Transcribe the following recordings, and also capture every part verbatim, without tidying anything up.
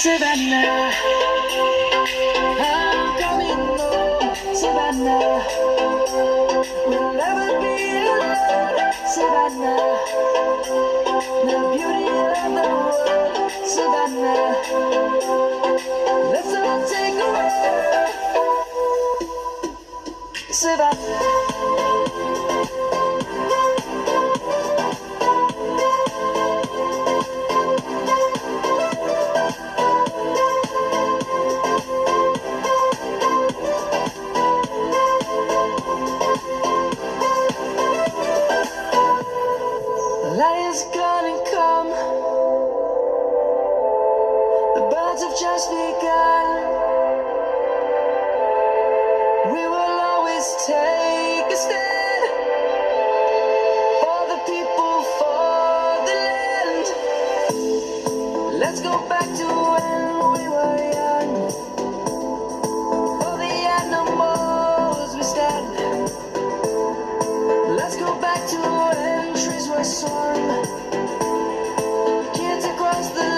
Savannah, I'm coming home, Savannah. We'll never be alone, Savannah. The beauty of the world, Savannah. Let's all take a ride, Savannah. Just begun. We will always take a stand for the people, for the land. Let's go back to when we were young. For the animals we stand. Let's go back to when trees were swung. Kids across the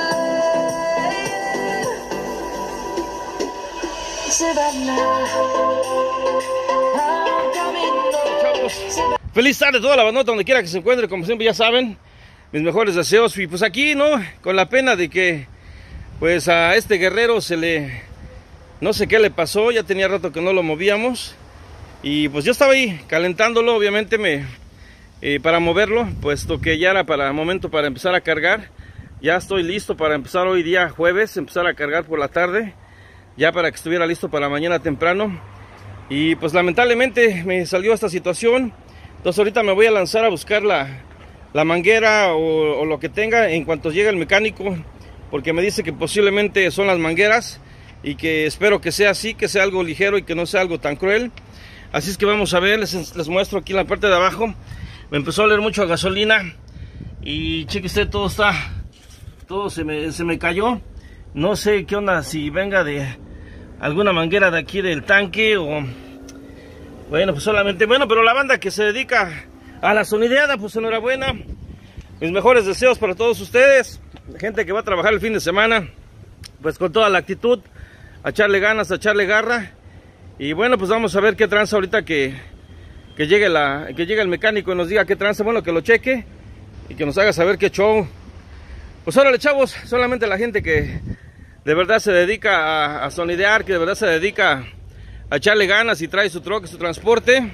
Feliz tarde a toda la bandota donde quiera que se encuentre, como siempre ya saben, mis mejores deseos. Y pues aquí, ¿no? Con la pena de que pues a este guerrero se le, no sé qué le pasó, ya tenía rato que no lo movíamos. Y pues yo estaba ahí calentándolo, obviamente me eh, para moverlo, puesto que ya era para momento para empezar a cargar. Ya estoy listo para empezar hoy día jueves, empezar a cargar por la tarde, ya para que estuviera listo para mañana temprano. Y pues lamentablemente me salió esta situación. Entonces ahorita me voy a lanzar a buscar la, la manguera o, o lo que tenga en cuanto llegue el mecánico, porque me dice que posiblemente son las mangueras y que espero que sea así, que sea algo ligero y que no sea algo tan cruel. Así es que vamos a ver, les, les muestro aquí en la parte de abajo. Me empezó a oler mucho a gasolina y cheque usted, todo está, todo se me, se me cayó. No sé qué onda, si venga de alguna manguera de aquí del tanque o... Bueno, pues solamente... Bueno, pero la banda que se dedica a la sonideada, pues enhorabuena. Mis mejores deseos para todos ustedes. Gente que va a trabajar el fin de semana, pues con toda la actitud, a echarle ganas, a echarle garra. Y bueno, pues vamos a ver qué tranza ahorita que, que, llegue la, que llegue el mecánico y nos diga qué tranza. Bueno, que lo cheque y que nos haga saber qué show. Pues órale, chavos, solamente la gente que de verdad se dedica a, a sonidear, que de verdad se dedica a echarle ganas y trae su troque, su transporte,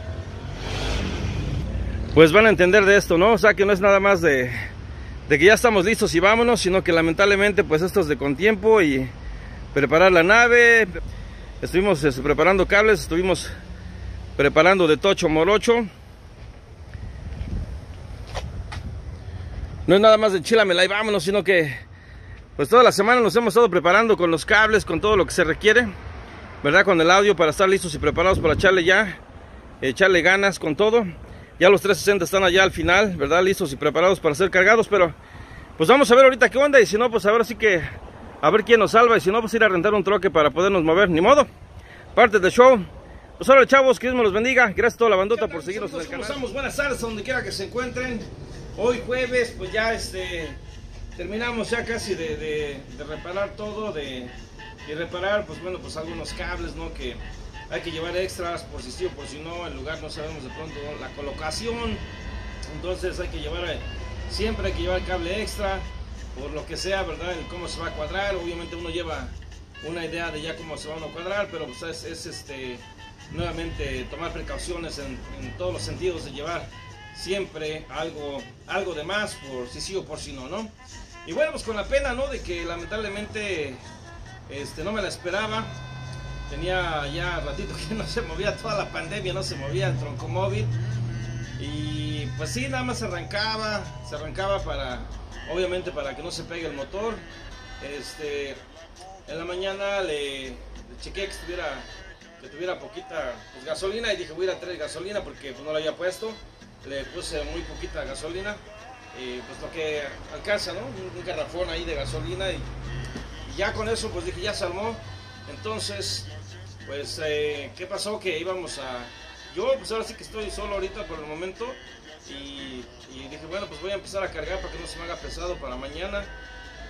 pues van a entender de esto, ¿no? O sea, que no es nada más de, de que ya estamos listos y vámonos, sino que lamentablemente pues esto es de con tiempo y preparar la nave. Estuvimos este, preparando cables, estuvimos preparando de tocho morocho. No es nada más de chílamela y vámonos, sino que pues toda la semana nos hemos estado preparando con los cables, con todo lo que se requiere, ¿verdad? Con el audio para estar listos y preparados para echarle ya, echarle ganas con todo. Ya los trescientos sesenta están allá al final, ¿verdad? Listos y preparados para ser cargados, pero pues vamos a ver ahorita qué onda. Y si no, pues ahora sí que a ver quién nos salva. Y si no, pues ir a rentar un troque para podernos mover, ni modo. Parte del show. Pues ahora, chavos, que Dios me los bendiga. Gracias a toda la bandota por seguirnos en el canal. ¿Cómo estamos? Buenas tardes a donde quiera que se encuentren. Hoy jueves, pues ya este... terminamos ya casi de, de, de reparar todo, de, de reparar, pues bueno, pues algunos cables, ¿no? Que hay que llevar extras por si sí o por si no, el lugar no sabemos de pronto la colocación, entonces hay que llevar, siempre hay que llevar cable extra, por lo que sea, ¿verdad? El cómo se va a cuadrar, obviamente uno lleva una idea de ya cómo se va a cuadrar, pero pues es, es este, nuevamente tomar precauciones en, en todos los sentidos de llevar siempre algo, algo de más por si sí o por si no, ¿no? Y bueno, pues con la pena, ¿no? De que lamentablemente este, no me la esperaba. Tenía ya ratito que no se movía, toda la pandemia no se movía el troncomóvil. Y pues sí, nada más se arrancaba, se arrancaba para, obviamente para que no se pegue el motor. Este, en la mañana le, le chequeé que estuviera, que tuviera poquita pues, gasolina y dije voy a ir a traer gasolina porque pues, no la había puesto. Le puse muy poquita gasolina, eh, pues lo que alcanza, ¿no? Un, un garrafón ahí de gasolina y, y ya con eso pues dije ya se armó. Entonces pues eh, ¿qué pasó? Que íbamos a... Yo pues ahora sí que estoy solo ahorita por el momento y, y dije bueno pues voy a empezar a cargar para que no se me haga pesado para mañana.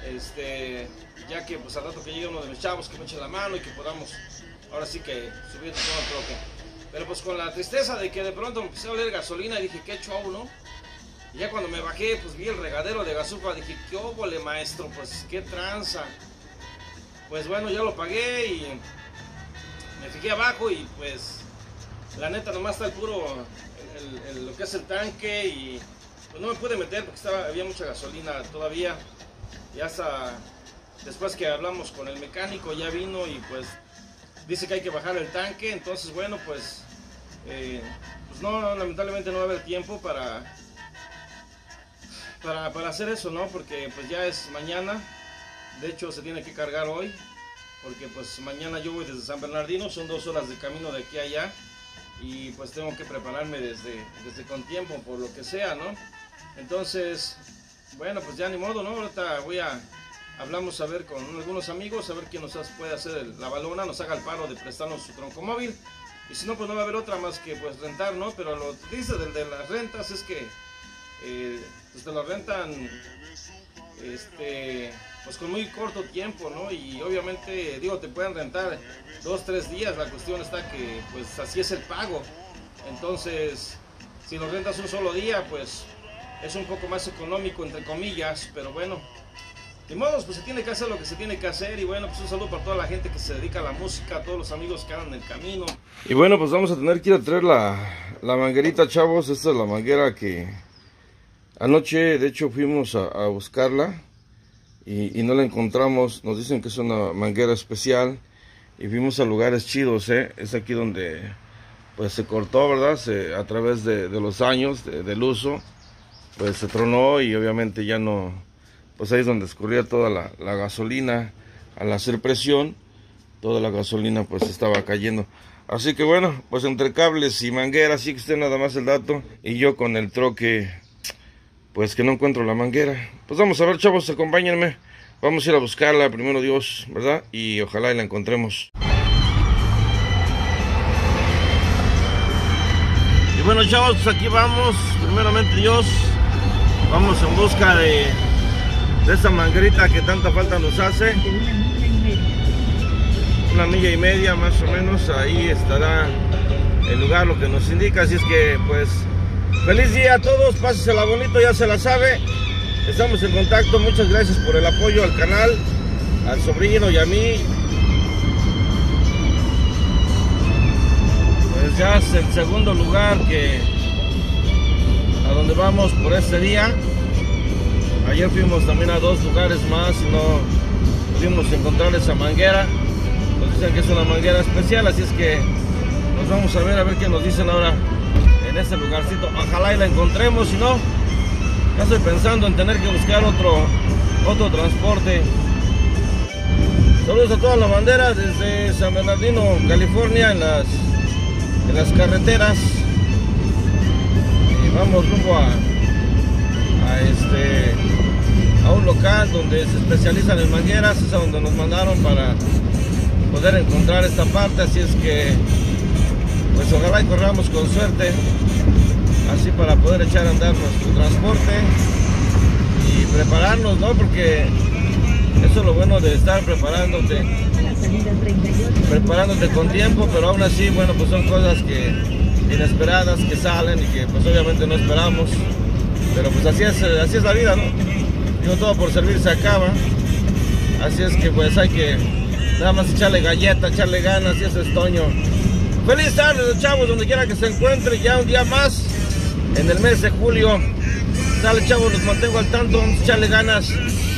este, ya que pues al rato que llegue uno de mis chavos que me eche la mano y que podamos ahora sí que subir todo el troque. Pero pues con la tristeza de que de pronto me empecé a oler gasolina y dije, qué show, ¿no? Y ya cuando me bajé, pues vi el regadero de Gasupa, dije, qué óvole, maestro, pues qué tranza. Pues bueno, ya lo pagué y me fijé abajo y pues la neta nomás está el puro, el, el, lo que es el tanque, y pues no me pude meter porque estaba, había mucha gasolina todavía. Y hasta después que hablamos con el mecánico ya vino y pues dice que hay que bajar el tanque. Entonces bueno, pues, eh, pues no, lamentablemente no va a haber tiempo para, para, para hacer eso, ¿no? Porque pues ya es mañana. De hecho se tiene que cargar hoy, porque pues mañana yo voy desde San Bernardino, son dos horas de camino de aquí a allá, y pues tengo que prepararme desde, desde con tiempo, por lo que sea, ¿no? Entonces, bueno, pues ya ni modo, ¿no? Ahorita voy a, hablamos a ver con algunos amigos, a ver quién nos puede hacer el, la balona, nos haga el paro de prestarnos su troncomóvil, y si no, pues no va a haber otra más que pues rentar, ¿no? Pero lo que dice del de las rentas es que eh, pues te lo rentan, este... pues con muy corto tiempo, ¿no? Y obviamente, digo, te pueden rentar dos, tres días, la cuestión está que, pues, así es el pago. Entonces, si lo rentas un solo día, pues, es un poco más económico, entre comillas, pero bueno, de modos, pues se tiene que hacer lo que se tiene que hacer. Y bueno, pues un saludo para toda la gente que se dedica a la música, a todos los amigos que andan en el camino. Y bueno, pues vamos a tener que ir a traer la, la manguerita, chavos. Esta es la manguera que anoche, de hecho, fuimos a, a buscarla. Y, y no la encontramos. Nos dicen que es una manguera especial y fuimos a lugares chidos, ¿eh? Es aquí donde pues se cortó, ¿verdad? Se, a través de, de los años de, del uso, pues se tronó y obviamente ya no, pues ahí es donde escurría toda la, la gasolina. Al hacer presión, toda la gasolina pues estaba cayendo. Así que bueno, pues entre cables y mangueras, así que usted nada más el dato, y yo con el troque pues que no encuentro la manguera. Pues vamos a ver, chavos, acompáñenme. Vamos a ir a buscarla, primero Dios, ¿verdad? Y ojalá y la encontremos. Y bueno, chavos, pues aquí vamos, primeramente Dios. Vamos en busca de, de esta manguerita que tanta falta nos hace. Una milla y media más o menos, ahí estará el lugar, lo que nos indica. Así es que, pues, feliz día a todos, pásensela bonito, ya se la sabe. Estamos en contacto, muchas gracias por el apoyo al canal, al sobrino y a mí. Pues ya es el segundo lugar que a donde vamos por este día. Ayer fuimos también a dos lugares más y no pudimos encontrar esa manguera. Nos dicen que es una manguera especial, así es que nos vamos a ver a ver qué nos dicen ahora en este lugarcito. Ojalá y la encontremos, si no, ya estoy pensando en tener que buscar otro otro transporte. Saludos a toda la bandera desde San Bernardino, California, en las en las carreteras. Y vamos rumbo a, a este a un local donde se especializan en mangueras. Es a donde nos mandaron para poder encontrar esta parte, así es que pues ojalá y corramos con suerte, así para poder echar a andar nuestro transporte y prepararnos, ¿no? Porque eso es lo bueno de estar preparándote, preparándote con tiempo, pero aún así, bueno, pues son cosas que inesperadas que salen y que pues obviamente no esperamos, pero pues así es, así es la vida, ¿no? Digo, todo por servir se acaba, así es que pues hay que nada más echarle galleta, echarle ganas, y eso es Toño. Feliz tarde, chavos, donde quiera que se encuentre, ya un día más en el mes de julio. Dale, chavos, los mantengo al tanto, vamos a echarle ganas.